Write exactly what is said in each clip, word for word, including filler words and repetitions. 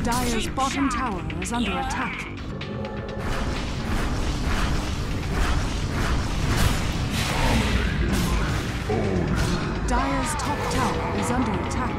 Dire's bottom tower is under attack. Dire's top tower is under attack.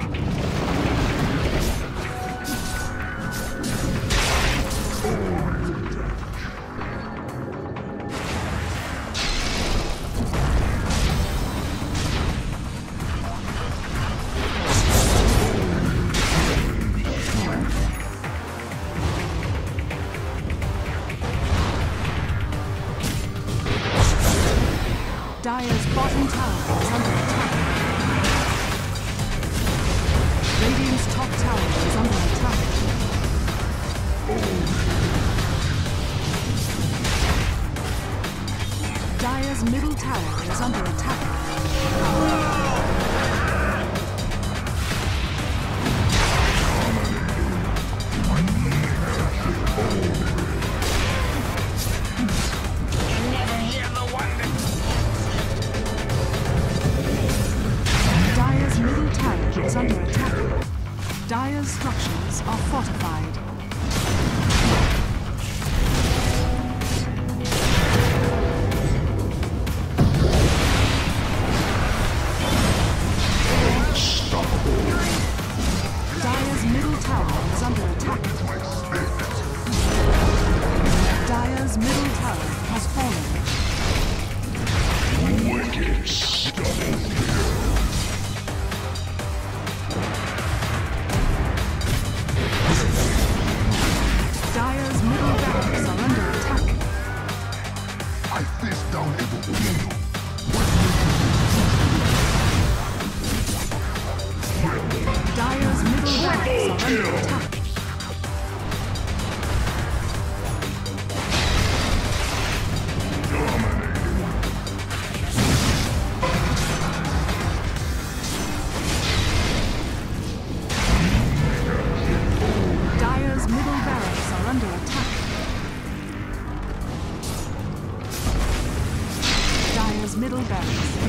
Dire's bottom tower is under attack. Radiant's top tower is under attack. Dire's middle tower is under attack. Dire's middle tower is under attack. Dire's structures are fortified. Dire's middle tower is under attack. Dire's middle tower has fallen. Wicked double kill. Dire's middle barracks are under attack. I fist down every window. Dire's middle barracks are under attack. Dire's middle barracks are under attack. Dire's middle barracks